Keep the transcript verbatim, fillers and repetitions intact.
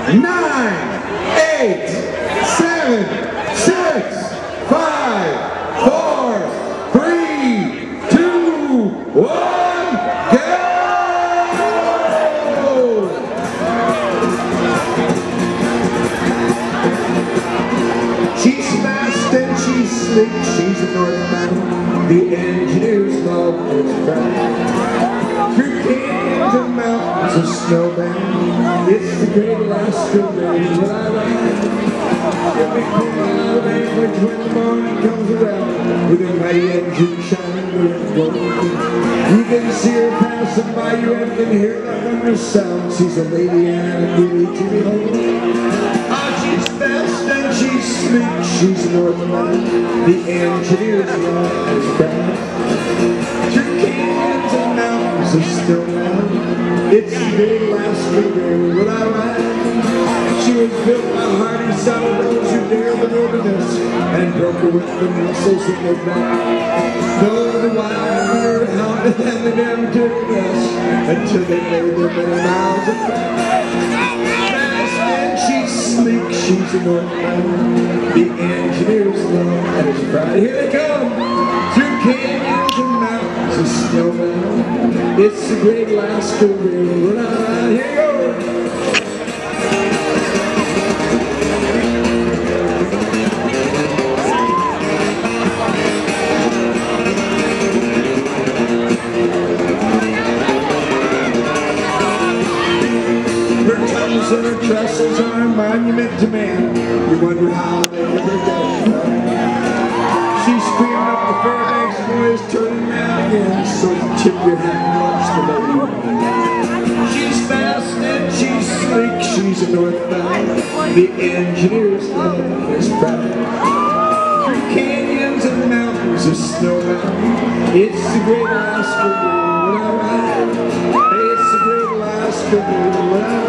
nine, eight, seven, six, five, four, three, two, one, go! She's fast and she's slick, she's a northbound. The engineers love this ride. Through canyons and mountains of snowbound, it's the great Alaska range that I ride. Every corner of Anchorage when the morning comes around, with a mighty engine shining red gold. You can see her passing by you and can hear that wondrous sound. She's a lady and a beauty to behold. Oh, she's fast and she's sleek, she's northbound. The engineers love this crowd. Through canyons and mountains of snowbound, it's the great Alaska range that I ride. She was built by hardy sourdoughs who dare the wilderness and broke her with the muscles in their back. Though the wild bird hounded and they never took rest until they made their many miles of track. Fast and she's sleek, she's a northbound. The engineers love this pride. Here they come, through canyons and mountains of snowbound. It's the great Alaska Railroad. Here you go. And her trestles are a monument to man. You wonder how they ever get it. She's screaming up the Fairbanks boys, turning around again, so you tip your hat and watch the lady. She's fast and she's sleek, she's a northbound. The engineers love this proud. Through canyons and mountains of snowbound, it's the great Alaska Railroad. It's the great Alaska Railroad.